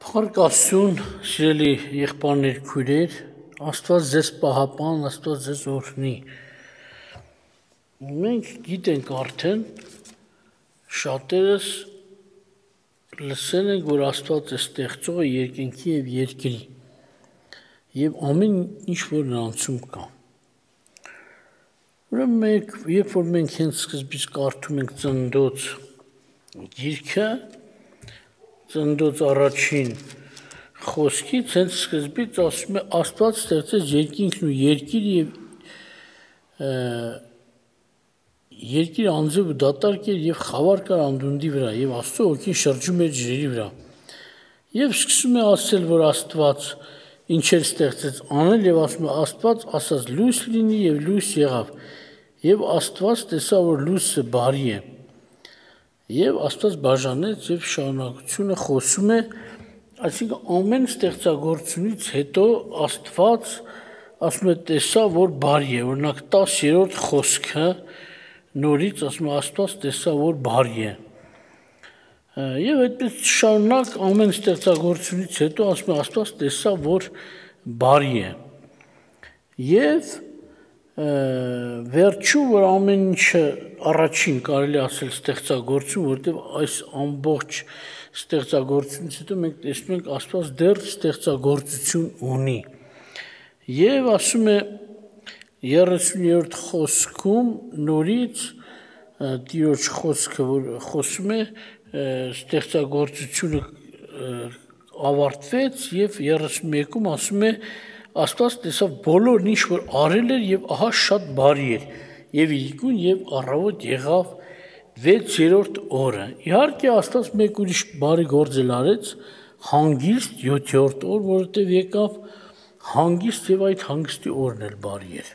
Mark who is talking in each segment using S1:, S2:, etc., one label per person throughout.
S1: Հարկ Աստծուն, սիրելի եղբայրներ, քույրեր, Աստված ձեզ պահապան, Աստված ձեզ օրհնի։ Մենք գիտենք արդեն, շատերս լսել ենք, որ Աստված է ստեղծողը երկնքի եւ երկրի, եւ ամեն ինչ որ նրանցում կա։ Ուրեմն երբ որ մենք հենց սկզբից կարդում ենք Ծննդոց գիրքը, Ծննդոց առաջին խոսքից հենց սկզբից ասում է Աստված ստեղծեց երկինքն ու երկիրը եւ երկիրը անձով դատարկ էր եւ խավար կար անդունդի վրա եւ Աստծո ոգին շրջում էր ջրերի վրա։ Եվ սկսում է ասել, որ Աստված ինչեր ստեղծեց անել եւ ասում է Աստված ասաց լույս լինի եւ լույս եղավ։ Եվ Աստված տեսավ, որ լույսը բարի է։ Եվ Աստված բաժանեց եւ շարունակությունը խոսում է, այսինքն ամեն ստեղծագործությունից հետո Աստված ասում է տեսավ, որ բարի է, օրինակ 10-րդ խոսքը նորից ասում է Աստված տեսավ, որ բարի է։ Եվ այդպես շարունակ ամեն ստեղծագործությունից հետո ասում է Աստված տեսավ, որ բարի է։ Եվ վերջում որ ամեն ինչը առաջին կարելի ասել ստեղծագործություն, որտեղ այս ամբողջ ստեղծագործությունից հետո մենք տեսնում ենք Աստված դեռ ստեղծագործություն ունի։ Եվ ասում է 30-րդ խոսքում նորից Տիրոջ խոսքը, որ խոսում է ստեղծագործությունը ավարտվեց եւ 31-ում ասում է Աստված տեսավ բոլորն ինչ որ արել էր եւ ահա շատ բարի էր եւ իրիկուն եւ առավոտ եղավ 6-րդ օրը։ Իհարկե Աստված մեկ ուրիշ բարի գործ էլ արեց, հանգիստ 7-րդ օր, որովհետեւ եկավ հանգիստ եւ այդ հանգստի օրն էլ բարի էր։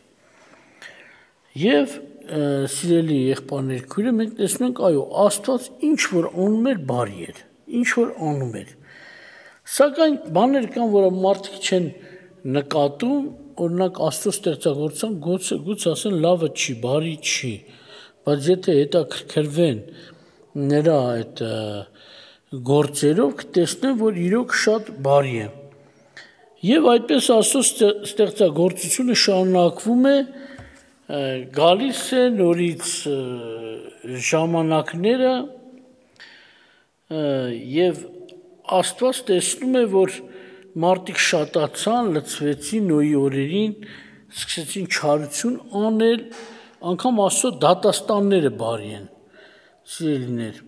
S1: Եվ սիրելի եղբայրներ, քույրեր, մենք տեսնում ենք, այո, Աստված ինչ որ անում էր բարի էր, ինչ որ անում էր։ Սակայն բաներ կան, որ մարդիկ չեն նկատում, օրինակ Աստծո ստեղծագործության գուցե ասեն լավը չի, բարի չի, բայց եթե հետաքրքրվեն նրա այդ գործերով կտեսնեն, որ իրոք շատ բարի է։ Եվ այդպես Աստծո ստեղծագործությունը շարունակվում է, գալիս է նորից ժամանակները եւ Աստված տեսնում է, որ մարդիկ շատացան, լցվեցին Նոյի օրերին, սկսեցին չարություն անել, անգամ Աստծո դատաստանները բարի են, սիրելիներ։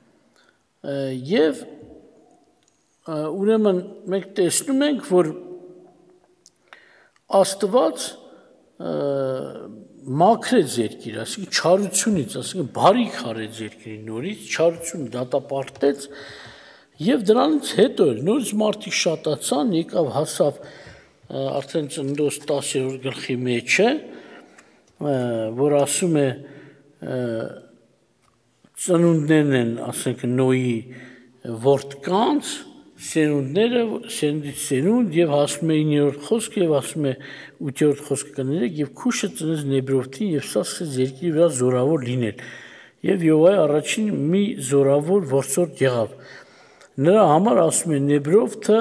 S1: Եվ ուրեմն մենք տեսնում ենք, որ Աստված մաքրեց երկիրը, այսինքն չարությունից, այսինքն բարիք արեց երկրին նորից, չարությունը դատապարտեց եւ դրանից հետո նորից մարդիկ շատացան, եկավ հասավ արդեն Ծննդոց 10-րդ գլխի մեջը, որ ասում է ծնունդներն են, ասենք Նոյի որդկանց, սերունդները, սերունդից սերունդ եւ հասնում է 9-րդ խոսքը եւ ասում է 8-րդ խոսքը կներեք եւ քուշը ծնեց Նեբրովթին եւ սա սկսեց երկրի վրա զորավոր լինել եւ Յովայի առաջին մի զորավոր որսորդ եղավ։ Նրա համար ասում է Նեբրովթը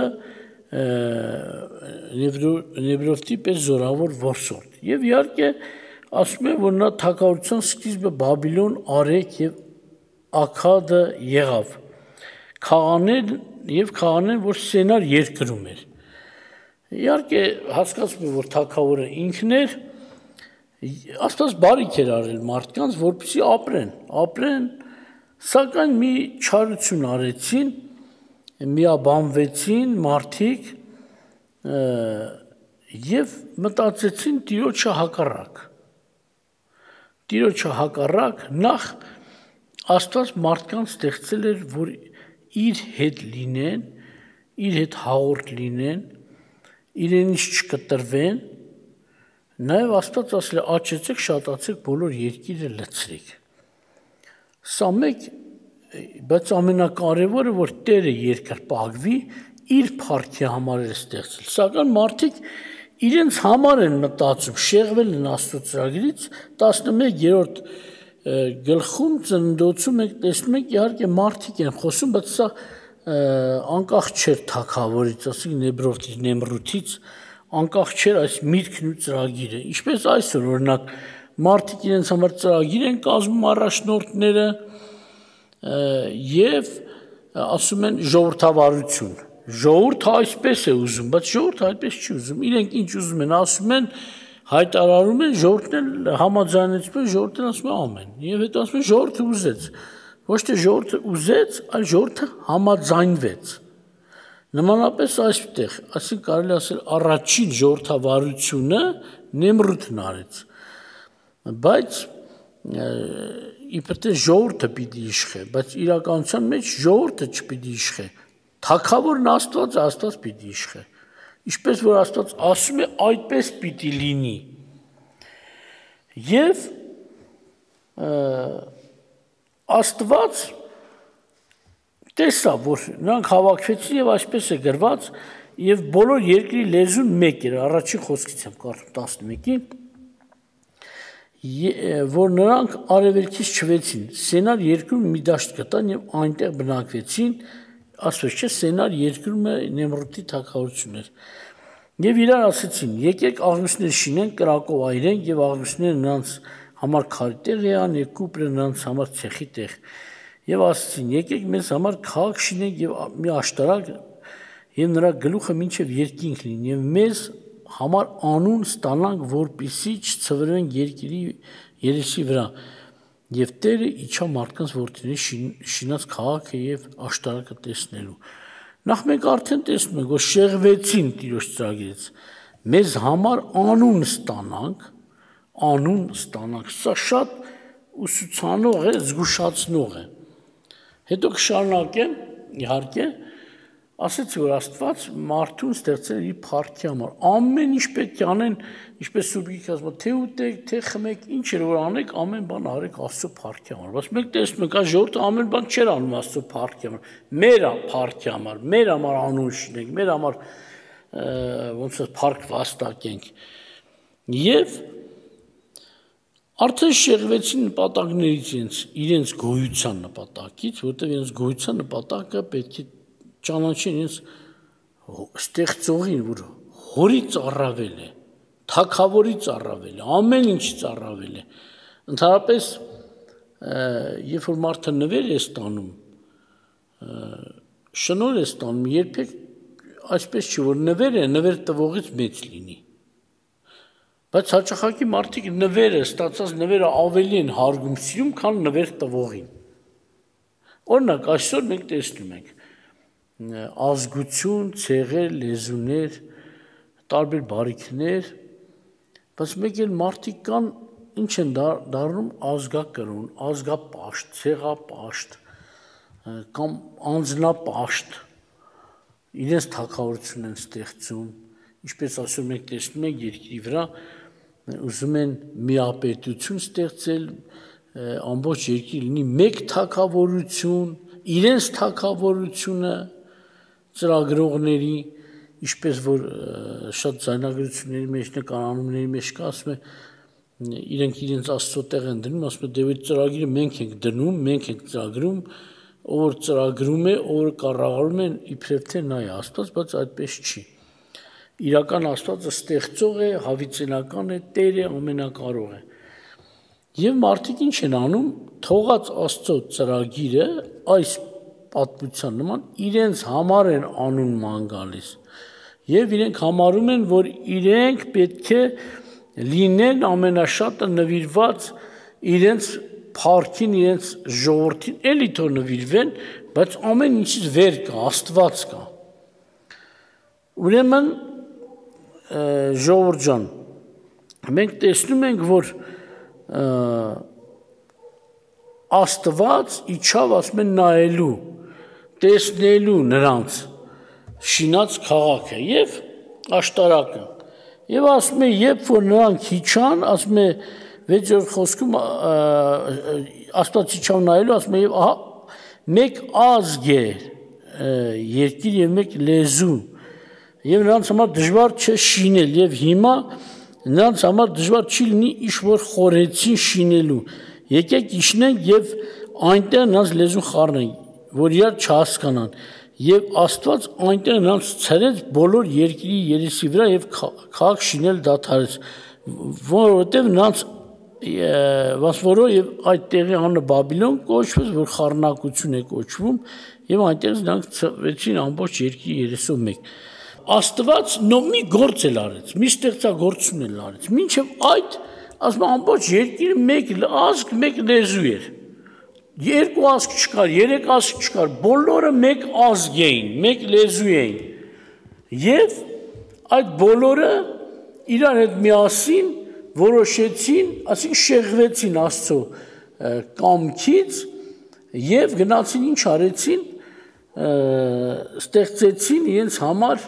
S1: Նեբրովթի պես զորավոր որսորդ։ Եվ իհարկե ասում է, որ նա թագավորության սկիզբը Բաբիլոն, Արեկ եւ Աքադը եղավ։ Քաղաnen, որ Սենար երկրում էր։ Իհարկե հասկացում է, որ թագավորը ինքն էր, Աստված բարիք էր արել մարդկանց, որպեսզի ապրեն, սակայն մի չարություն արեցին, միաբանվեցին մարդիկ եւ մտածեցին Տիրոջը հակառակ, նախ Աստված մարդկանց ստեղծել էր, որ իր հետ լինեն, իր հետ հաղորդ լինեն, իրենից չկտրվեն, նաեւ Աստված ասել է աճեցեք, շատացեք, բոլոր երկիրը լցրեք։ Սա մեկ, բայց ամենակարևորը, որ Տերը երկրպագվի, իր փառքի համար է ստեղծել։ Սակայն մարդիկ իրենց համար են մտածում, շեղվել են Աստծո ծրագրից 11-րդ գլխում Ծննդոցում մենք տեսնում ենք իհարկե մարդիկ են խոսում, բայց սա անկախ չէր թագավորից, ասենք Նեմրութից, անկախ չէր այս միտքն ու ծրագիրը։ Ինչպես այսօր օրինակ մարդիկ իրենց համար ծրագիր են կազմում առաջնորդները եւ ասում են ժողովրդավարություն։ Ժողովուրդը այսպես է ուզում, բայց ժողովուրդը այդպես չի ուզում։ Իրենք ինչ ուզում են, ասում են, հայտարարում են, ժողովուրդն էլ համաձայնեցում է, ժողովուրդն ասում է ամեն։ Եվ հետո ասում են ժողովուրդը ուզեց։ Ոչ թե ժողովուրդը ուզեց, այլ ժողովուրդը համաձայնվեց։ Նմանապես այստեղ, այսինքն կարելի ասել առաջին ժողովրդավարությունը Նեմրութն արեց։ Բայց իբր թե ժողովուրդը պիտի իշխե, բայց իրականության մեջ ժողովուրդը չպիտի իշխե։ Թագավորն Աստված, Աստված պիտի իշխե։ Ինչպես որ Աստված ասում է, այդպես պիտի լինի։ Եվ Աստված տեսա, որ նրանք հավաքվեցին եւ այսպես է գրված, եւ բոլոր երկրի լեզուն մեկ էր, առաջին խոսքից եմ կարդում 11-ին, որ նրանք արևելքից չվեցին, Սենար երկրում մի դաշտ գտան եւ այնտեղ բնակվեցին, ասես չէ, Սենար երկրում Նեմրութի թագավորությունն էր։ Եվ իրար ասեցին, եկեք աղյուսներ շինենք, կրակով այրենք եւ աղյուսները նրանց համար քարի տեղ եղան եւ կուպրը նրանց համար ցեխի տեղ։ Եվ ասեցին, եկեք մեզ համար քաղաք շինենք եւ մի աշտարակ եւ նրա գլուխը մինչեւ երկինք լինի եւ մեզ համար անուն ստանանք, որպեսզի չցվրվենք երկրի երեսի վրա։ Եվ Տերը իջա մարդկանց որդիների շինած քաղաքը եւ աշտարակը տեսնելու։ Նախ մենք արդեն տեսնում ենք, որ շեղվեցին Տիրոջ ծրագիրից։ Մեզ համար անուն ստանանք, սա շատ ուսուցանող է, զգուշացնող է։ Հետո կշարունակեմ, իհարկե, ասեցի, որ Աստված մարդուն ստեղծել իր փառքի համար։ Ամեն ինչ պետք է անեն, ինչպես Սուրբ Գիրքը ասում է, թե ուտեք, թե խմեք, ինչ էր որ անեք, ամեն բան արեք Աստծո փառքի համար։ Բայց մենք տեսնում ենք, այս ժողովուրդը ամեն բան չէր անում Աստծո փառքի համար, մեր փառքի համար, մեր համար անուն շինենք, մեր համար ոնց է փառք վաստակենք։ Եվ արդեն շեղվեցին նպատակներից իրենց գոյության նպատակից, որտեղ իրենց գոյության նպատակը պետք է ճանաչեն իրենց ստեղծողին, որ հորից առավել է, թագավորից առավել է, ամեն ինչից առավել է։ Ընդհանրապես, երբ որ մարդը նվեր է ստանում, շնորհ է ստանում, երբեք այսպես չի, որ նվեր տվողից մեծ լինի։ Բայց հաճախակի մարդիկ նվերը, ստացած նվերը ավելի են հարգում սիրում, քան նվեր տվողին։ Օրինակ, այսօր մենք տեսնում ենք ազգություն, ցեղեր, լեզուներ, տարբեր բարիքներ, բայց մեկ էլ մարդիկ կան, ինչ են դառնում ազգակրոն, ազգապաշտ, ցեղապաշտ, կամ անձնապաշտ, իրենց թագավորություն են ստեղծում, ինչպես այսօր մենք տեսնում ենք երկրի վրա, ուզում են միապետություն ստեղծել, ամբողջ երկրի լինի մեկ թագավորություն, իրենց թագավորությունը ծրագրողների, ինչպես որ շատ ձայնագրությունների մեջ, նկարանումների մեջ կա, ասում է, իրենք իրենց Աստծո տեղ են դնում, ասում է, դե այդ ծրագիրը մենք ենք դնում, մենք ենք ծրագրում, ով որ ծրագրում է, ով որ կառավարում են, իբրև թե նա է Աստված, բայց այդպես չի։ Իրական Աստվածը ստեղծող է, հավիտենական է, Տեր է, ամենակարող է։ Եվ մարդիկ ինչ են անում, թողած Աստծո ծրագիրը այս պատմության նման իրենց համար են անուն ման գալիս։ Եվ իրենք համարում են, որ իրենք պետք է լինեն ամենաշատը նվիրված իրենց փառքին, իրենց ժողովրդին, էլի թող նվիրվեն, բայց ամեն ինչից վեր կա, Աստված կա։ Ուրեմն ժողովուրդ ջան, մենք տեսնում ենք, որ Աստված իջավ, ասում են, նայելու, տեսնելու նրանց շինած քաղաքը եւ աշտարակը։ Եվ ասում է, երբ որ նրանք իջան, ասում է 6-րդ խոսքում Աստված իջավ նայելու, ասում է, եւ ահա մեկ ազգ է երկիր եւ մեկ լեզու։ Եվ նրանց համար դժվար չէ շինել եւ հիմա նրանց համար դժվար չի լինի ինչ որ խորեցին շինելու։ Եկեք իջնենք եւ այնտեղ նրանց լեզուն խառնենք, որ իրար չհասկանան։ Եվ Աստված այնտեղ նրանց ցրեց բոլոր երկրի երեսի վրա եւ քաղաք շինել դադարեց, որովհետեւ նրանց վասվորո եւ այդ տեղի անունը Բաբիլոն կոչվեց, որ խառնակություն է կոչվում, եւ այնտեղից նրանք ցրվեցին ամբողջ երկրի 31։ Աստված մի գործ էլ արեց, մի ստեղծագործություն էլ արեց, մինչեւ այդ ասում ամբողջ երկիրը մեկ ազգ, մեկ լեզու էր։ Երկու ազգ չկար, երեք ազգ չկար, բոլորը մեկ ազգ էին, մեկ լեզու էին։ Եվ այդ բոլորը իրար հետ միասին որոշեցին, ասենք շեղվեցին Աստծո կամքից եւ գնացին ինչ արեցին, ստեղծեցին իրենց համար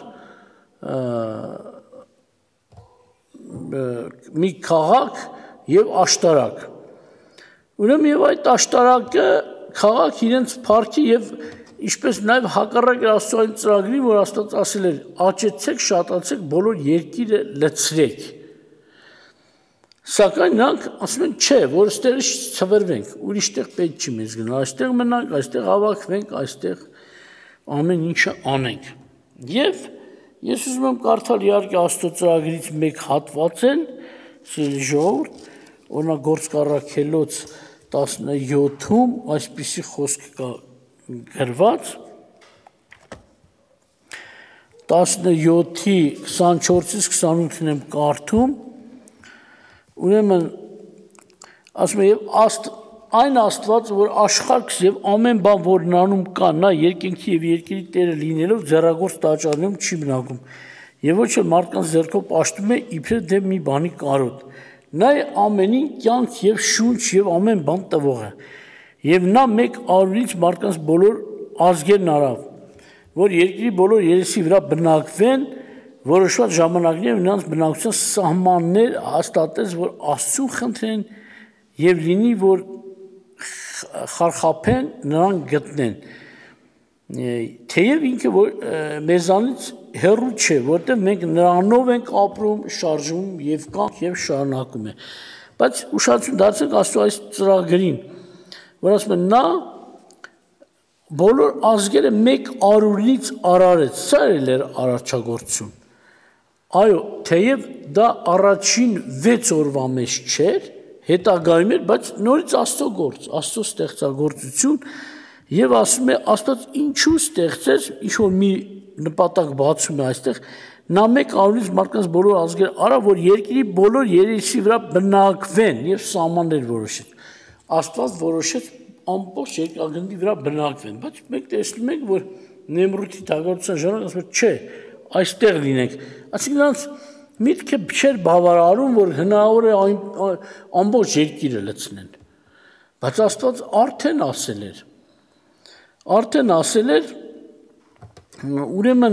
S1: մի քաղաք եւ աշտարակ։ Ուրեմն եւ այդ աշտարակը քաղաք իրենց փառքի եւ ինչպես նաեւ հակառակ Աստծո այն ծրագրին, որ Աստված ասել էր, աճեցեք, շատացեք, բոլոր երկիրը լցրեք։ Սակայն նրանք ասում են, չէ, որ այստեղից ցվրվենք, ուրիշտեղ պետք չի մեզ գնալ, այստեղ մնանք, այստեղ հավաքվենք, այստեղ ամեն ինչը անենք։ Եվ ես ուզում եմ կարդալ իհարկե Աստծո ծրագրից մեկ հատվածել, սիրելի ժողովուրդ, օրինակ Գործք առաքելոց 17-ում այսպիսի խոսք կա գրված 17-ի 24-ից 28-ն եմ կարդում, ուրեմն ասում է եւ այն Աստված, որ աշխարհս եւ ամեն բան, որ նրանում կա, նա երկինքի եւ երկրի Տերը լինելով ձեռագործ տաճարներում չի բնակում, եւ ոչ էլ մարդկանց ձեռքով պաշտում է իբրև դեմ մի բանի կարոտ։ Նա է ամենին կյանք եւ շունչ եւ ամեն բան տվողը։ Եվ նա մեկ արյունից մարդկանց բոլոր ազգերն արավ, որ երկրի բոլոր երեսի վրա բնակվեն, որոշված ժամանակներով նրանց բնակության սահմաններ հաստատեց, որ Աստծուն խնդրեն եւ լինի, որ խարխափեն նրան գտնեն։ Թեև ինքը որ մեզանից հեռու չէ, որտեղ մենք նրանով ենք ապրում, շարժվում եւ կանք եւ շարունակում է։ Բայց ուշադրություն դարձեք Աստծո այս ծրագրին, որ ասում է նա բոլոր ազգերը մեկ արյունից արարեց, սա էր արարչագործություն։ Այո, թեև դա առաջին 6 օրվա մեջ չէր, հետագայում էր, բայց նորից Աստծո գործ, Աստծո ստեղծագործություն եւ ասում է Աստված ինչու ստեղծեց, ինչ որ մի նպատակ բացում է այստեղ, նա մեկ արյունից մարդկանց բոլոր ազգերը արա, որ երկրի բոլոր երեսի վրա բնակվեն եւ սահմաններ որոշեց։ Աստված որոշեց ամբողջ երկրագնդի վրա բնակվեն, բայց մենք տեսնում ենք, որ Նեմրութի թագավորության ժամանակ ասում է, չէ, այստեղ լինենք։ Այսինքն նրանց միտքը չէր բավարարում, որ հնարավոր է ամբողջ երկիրը լցնեն։ Բայց Աստված արդեն ասել էր, ուրեմն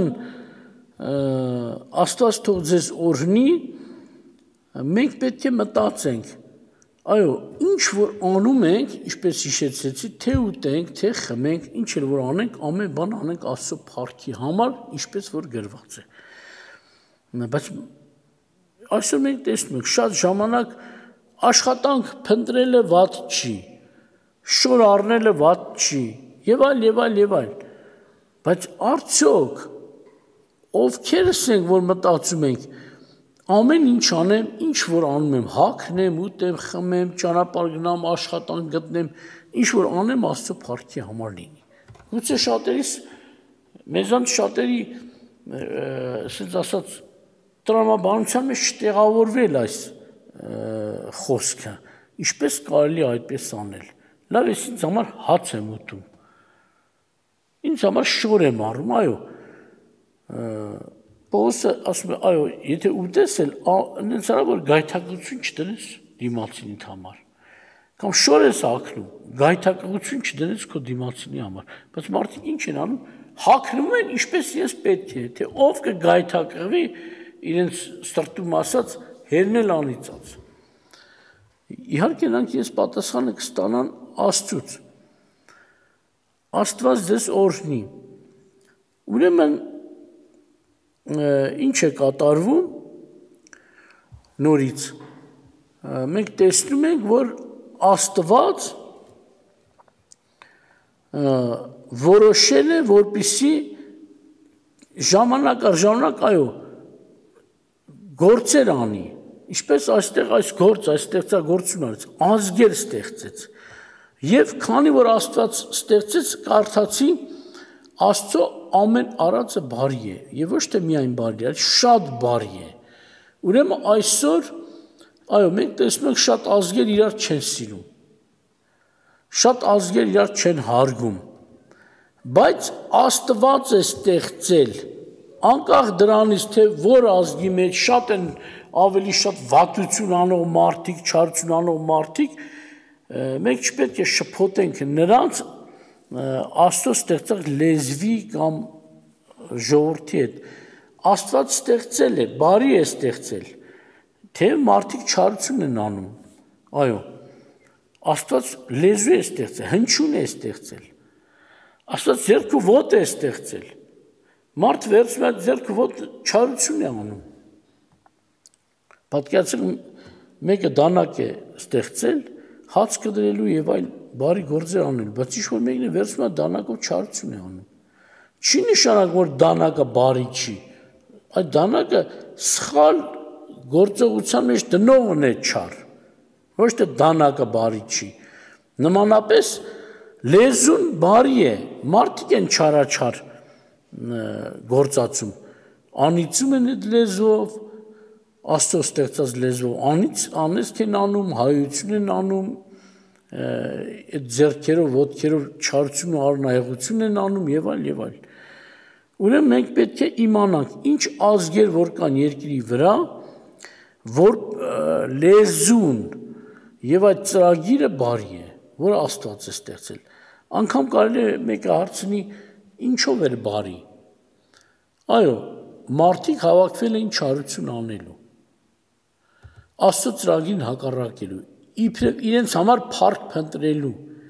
S1: Աստված թող ձեզ օրհնի, մենք պետք է մտածենք, այո, ինչ որ անում ենք, ինչպես հիշեցեցի, թե ուտենք, թե խմենք, ինչ էլ որ անենք, ամեն բան անենք Աստծո փառքի համար, ինչպես որ գրված է։ Բայց այսօր մենք տեսնում ենք, շատ ժամանակ աշխատանք փնտրելը վատ չի, շոր առնելը վատ չի, եւ այլ, բայց արդյոք ովքերս ենք, որ մտածում ենք, ամեն ինչ անեմ, ինչ որ անում եմ, հագնեմ, ուտեմ, խմեմ, ճանապարհ գնամ, աշխատանք գտնեմ, ինչ որ անեմ Աստծո փառքի համար լինի։ Գուցե շատերիս մեզանից շատերի ասած ասած տրամաբանության մեջ չտեղավորվել այս խոսքը, ինչպես կարելի այդպես անել։ Լավ է, ինձ համար հաց եմ ուտում, ինձ համար շոր եմ առում, այո, Պողոսը ասում է, այո, եթե ուտես էլ, նենց արա, որ գայթակղություն չդնես դիմացինիդ համար, կամ շոր ես հագնում, գայթակղություն չդնես քո դիմացինի համար, բայց մարդիկ ինչ են անում, հագնում են ինչպես ես պետք է, թե ով կգայթակղվի իրենց սրտում ասած հերնել անիծած։ Իհարկե նրանք ես պատասխանը կստանան Աստծուց։ Աստված ձեզ օրհնի։ Ուրեմն ինչ է կատարվում նորից։ Մենք տեսնում ենք, որ Աստված որոշել է, որպեսզի ժամանակ առ ժամանակ այո գործեր անի, ինչպես այստեղ այս գործ, այս ստեղծագործություն արեց, ազգեր ստեղծեց։ Եվ քանի որ Աստված ստեղծեց, կարդացի Աստծո ամեն արածը բարի է, եւ ոչ թե միայն բարի է, այլ շատ բարի է։ Ուրեմն այսօր այո, մենք տեսնում ենք շատ ազգեր իրար չեն սիրում։ Շատ ազգեր իրար չեն հարգում։ Բայց Աստված է ստեղծել, անկախ դրանից, թե որ ազգի մեջ շատ են ավելի շատ վատություն անող մարդիկ, չարություն անող մարդիկ, մենք չպետք է շփոթենք նրանց Աստծո ստեղծած լեզվի կամ ժողովրդի հետ։ Աստված ստեղծել է, բարի է ստեղծել, թե մարդիկ չարություն են անում։ Այո, Աստված լեզու է ստեղծել, հնչյուն է ստեղծել։ Աստված ձեռքը ոտ է ստեղծել։ Մարդ վերցնում է ձեռքը ոտ չարություն է անում։ Պատկերացրեք մեկը դանակ է ստեղծել, հաց կդրելու եւ այլ բարի գործեր անել, բայց ինչ որ մեկն է վերցնում է դանակով չարություն է անում։ Չի նշանակում որ դանակը բարի չի, այդ դանակը սխալ գործողության մեջ դնողն է չար, ոչ թե դանակը բարի չի։ Նմանապես լեզուն բարի է, մարդիկ են չարաչար գործածում, անիծում են այդ լեզվով, Աստծո ստեղծած լեզվով, անիծք են անում, հայություն են անում, այդ ձեռքերով, ոտքերով չարություն ու արնայեղություն են անում եւ այլ եւ այլ։ Ուրեմն մենք պետք է իմանանք, ինչ ազգեր որ կան երկրի վրա, որ լեզուն եւ այդ ծրագիրը բարի է, որ Աստված է ստեղծել։ Անկամ կարելի է մեկը հարցնի, ինչով էր բարի։ Այո, մարդիկ հավաքվել էին չարություն անելու, Աստծո ծրագիրին հակառակելու, իբրև իրենց համար փառք փնտրելու,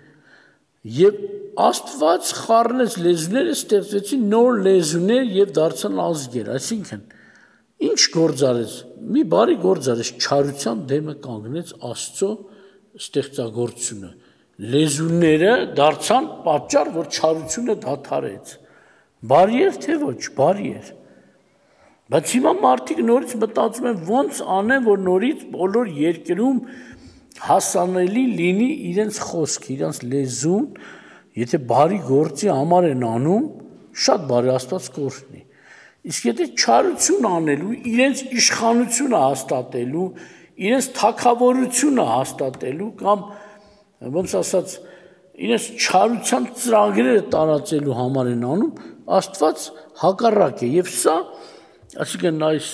S1: եւ Աստված խառնեց լեզուները, ստեղծվեցին նոր լեզուներ եւ դարձան ազգեր, այսինքն ինչ գործ արեց, մի բարի գործ արեց, չարության դեմը կանգնեց Աստծո ստեղծագործությունը, լեզուները դարձան պատճառ, որ չարությունը դադարեց, բարի էր թե ոչ, բարի էր, բայց հիմա մարդիկ նորից մտածում են ոնց անեն, որ նորից բոլոր երկրում հասանելի լինի իրենց խոսքը, իրենց լեզուն, եթե բարի գործի համար են անում, շատ բարի Աստված կօրհնի։ Իսկ եթե չարություն անելու, իրենց իշխանությունը հաստատելու, իրենց թագավորությունը հաստատելու կամ ոնց ասած, իրենց չարության ծրագրերը տարածելու համար են անում, Աստված հակառակ է եւ սա, այսինքն այս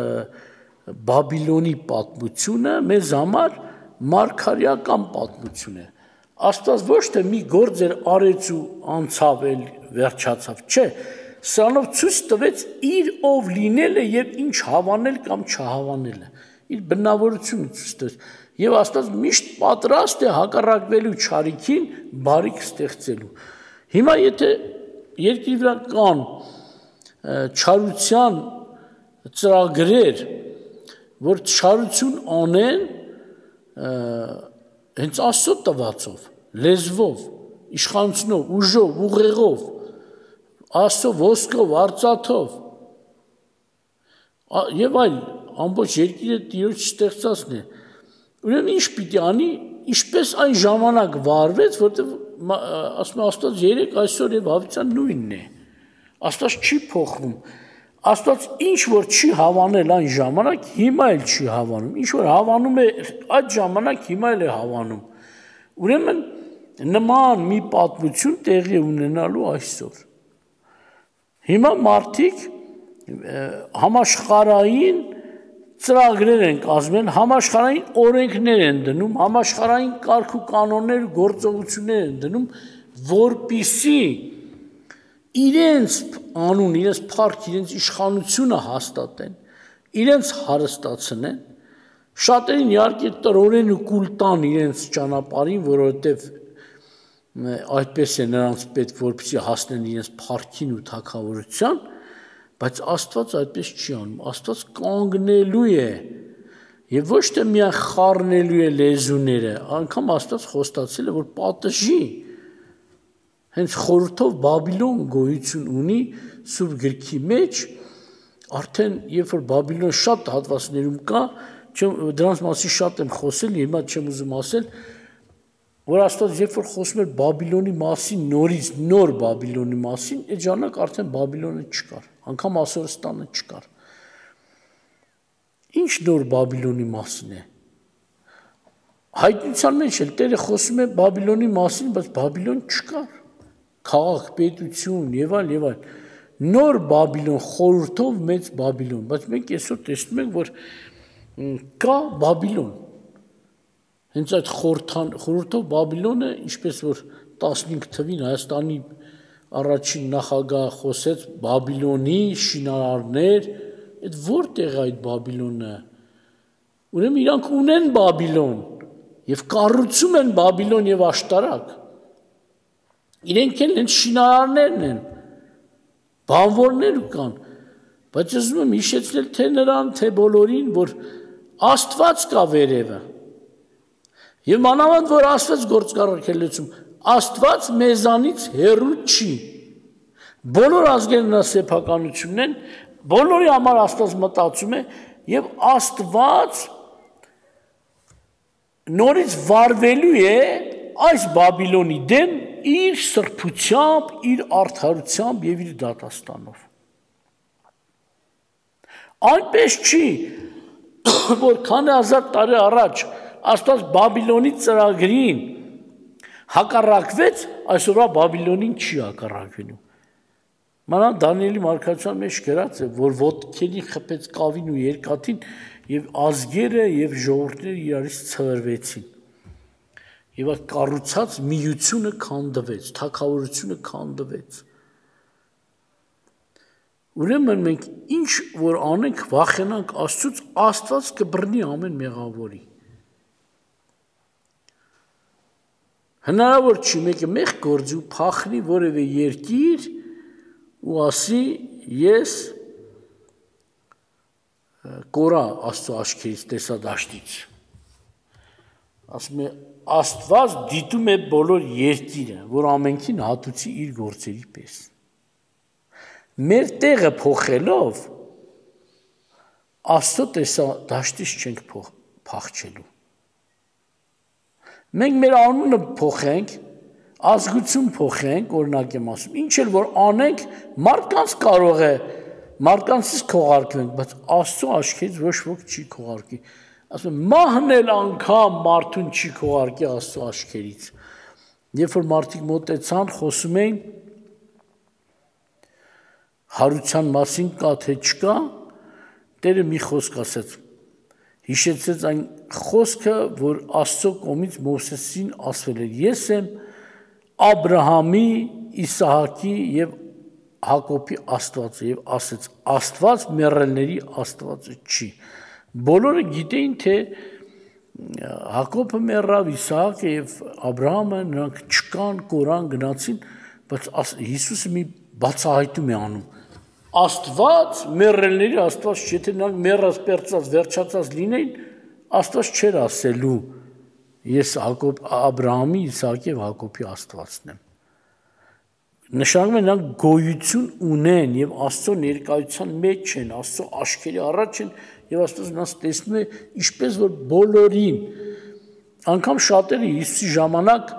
S1: Բաբիլոնի պատմությունը մեզ համար մարգարեական պատմություն է։ Աստված ոչ թե մի գործ էր արեց ու անցավ էլ վերջացավ, չէ, սրանով ցույց տվեց իր ով լինելը եւ ինչ հավանել կամ չհավանելը, իր բնավորությունը ցույց տվեց։ Եվ Աստված միշտ պատրաստ է հակառակվելու չարիքին, բարիք ստեղծելու։ Հիմա եթե երկրի վրա կան չարության ծրագրեր, որ չարություն անեն հենց Աստծո տվածով, լեզվով, իշխանությունով, ուժով, ուղեղով, Աստծո ոսկով, արծաթով եւ այլ ամբողջ երկիրը Տիրոջ ստեղծածն է։ Ուրեմն ինչ պիտի անի, ինչպես այն ժամանակ վարվեց, որտեղ ասում Աստված երեք այսօր եւ հավիտյան նույնն է։ Աստված չի փոխվում։ Աստված ինչ որ չի հավանել այն ժամանակ, հիմա էլ չի հավանում։ Ինչ որ հավանում է այդ ժամանակ, հիմա էլ է հավանում։ Ուրեմն նման մի պատմություն տեղի ունենալու այսօր։ Հիմա մարդիկ համաշխարհային ծրագրեր են կազմել, համաշխարհային օրենքներ են դնում, համաշխարհային կարգ ու կանոններ ու գործողություններ են դնում, որպիսի իրենց անուն, իրենց փառք, իրենց իշխանությունը հաստատեն, իրենց հարստացնեն, շատերին իհարկե տրորեն ու կուլ տան իրենց ճանապարհին, որովհետև այդպես է նրանց պետք, որպեսզի հասնեն իրենց փառքին ու թագավորության, բայց Աստված այդպես չի անում, Աստված կանգնելու է եւ ոչ թե միայն խառնելու է լեզուները, անգամ Աստված խոստացել է, որ պատժի, հենց խորհրդով Բաբիլոն գոյություն ունի Սուրբ գրքի մեջ, արդեն երբ որ Բաբիլոն շատ հատվածներում կա, դրանց մասին շատ եմ խոսել, հիմա չեմ ուզում ասել, որ Աստված երբ որ խոսում էր Բաբիլոնի մասին, նորից նոր Բաբիլոնի մասին, այդ ժամանակ արդեն Բաբիլոնը չկար, անգամ Ասորստանը չկար։ Ինչ նոր Բաբիլոնի մասին է։ Հայտնության մեջ էլ Տերը խոսում է Բաբիլոնի մասին, բայց Բաբիլոն չկար։ Քաղաք, պետություն եւ այլ եւ այլ։ Նոր Բաբիլոն, խորհրդով մեծ Բաբիլոն, բայց մենք այսօր տեսնում ենք, որ կա Բաբիլոն։ Հենց այդ խորհրդով Բաբիլոնը, ինչպես որ 15 թվին Հայաստանի առաջին նախագահ խոսեց Բաբիլոնի շինարարներ, այդ որտեղ է այդ Բաբիլոնը։ Ուրեմն իրանք ունեն Բաբիլոն եւ կառուցում են Բաբիլոն եւ աշտարակ։ Իրենք են շինարարներն են, բանվորներ կան, բայց ուզում եմ հիշեցնել թե նրան, թե բոլորին, որ Աստված կա վերևը։ Եվ մանավանդ որ Աստված գործ լեցում, Աստված մեզանից հեռու չի։ Բոլոր ազգերն նա սեփականությունն են, բոլորի համար Աստված մտածում է եւ Աստված նորից վարվելու է այս Բաբիլոնի դեմ իր սրբությամբ, իր արդարությամբ եւ իր դատաստանով։ Այնպես չի, որ քանի հազար տարի առաջ Աստված Բաբիլոնի ծրագրին հակառակվեց, այսօրվա Բաբիլոնին չի հակառակվելու։ Մանավանդ Դանիելի մարգարեության մեջ գրած է, որ ոտքերի խփեց կավին ու երկաթին եւ ազգերը եւ ժողովուրդները իրարից ցրվեցին։ Եվ այդ կառուցած միությունը քանդվեց, թագավորությունը քանդվեց։ Ուրեմն մենք ինչ որ անենք, վախենանք Աստծուց, Աստված կբռնի ամեն մեղավորի։ Հնարավոր չի մեկը մեղ գործի ու փախնի որևէ երկիր ու ասի ես կորա Աստծո աչքերից տեսա դաշտից։ Ասում է Աստված դիտում է բոլոր երկիրը, որ ամենքին հատուցի իր գործերի պես։ Մեր տեղը փոխելով Աստծո տեսա դաշտից չենք փախչելու։ Մենք մեր անունը փոխենք, ազգություն փոխենք, օրինակ եմ ասում, ինչ էլ որ անենք, մարդկանց կարող է, մարդկանցից քողարկվենք, բայց Աստծո աչքերից ոչ ոք չի քողարկի։ Ասում մահն էլ անգամ մարդուն չի քողարկի Աստծո աչքերից։ Երբ որ մարդիկ մոտեցան, խոսում էին հարության մասին կա թե չկա, Տերը մի խոսք ասեց, հիշեցեց այն խոսքը, որ Աստծո կողմից Մովսեսին ասվել էր. ես եմ Աբրահամի, Իսահակի եւ Հակոբի Աստվածը եւ ասեց Աստված մեռելների Աստվածը չի։ Բոլորը գիտեին թե Հակոբը մեռավ, Իսահակը եւ Աբրահամը նրանք չկան, կորան, գնացին, բայց Հիսուսը մի բացահայտում է անում։ Աստված մեռելների Աստված չի, եթե նրանք մեռած, պերծած, վերջացած լինեին, Աստված չէր ասելու ես Աբրահամի, Իսահակի եւ Հակոբի Աստվածն եմ։ Նշանակում է նրանք գոյություն ունեն եւ Աստծո ներկայության մեջ են, Աստծո աչքերի առաջ են եւ Աստված նրանց տեսնում է ինչպես որ բոլորին, անգամ շատերը Հիսուսի ժամանակ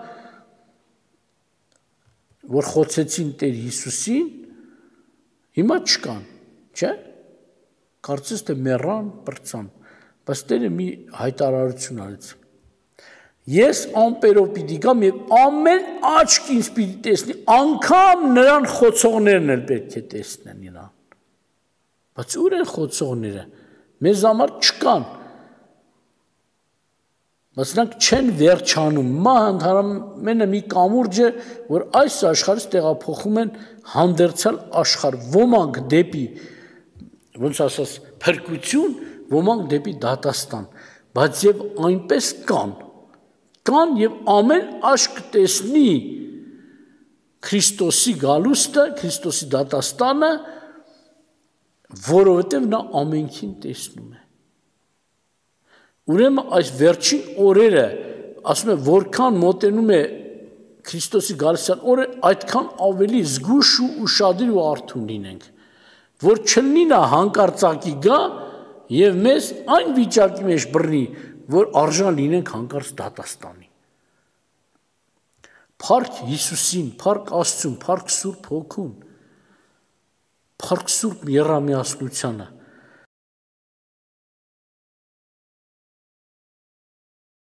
S1: որ խոցեցին Տեր Հիսուսին, հիմա չկան, չէ՞։ Կարծես թե մեռան, պրծան, բայց Տերը մի հայտարարություն արեց։ Ես ամպերով պիտի գամ եւ ամեն աչք ինձ պիտի տեսնի, անգամ նրան խոցողներն էլ պետք է տեսնեն իրան։ Բայց ուր են խոցողները։ Մեզ համար չկան։ Բայց նրանք չեն վերջանում։ Մահ ընդհանրապես մի կամուրջ է, որ այս աշխարհից տեղափոխում են հանդերձյալ աշխարհ, ոմանք դեպի ոնց ասած փրկություն, ոմանք դեպի դատաստան, բայց եւ այնպես կան եւ ամեն աշկ տեսնի Քրիստոսի գալուստը, Քրիստոսի դատաստանը, որովհետեւ նա ամենքին տեսնում է։ Ուրեմն այս վերջին օրերը, ասում է, որքան մոտենում է Քրիստոսի գալստյան օրը այդքան ավելի զգուշ ու ուշադիր ու արթուն լինենք, որ չլինի նա հանկարծակի գա եւ մեզ այն վիճակի մեջ բռնի, որ արժան լինենք հանկարծ դատաստանի։ Փառք Հիսուսին, փառք Աստծուն, փառք Սուրբ Հոգուն, փառք Սուրբ Եռամիասնությանը,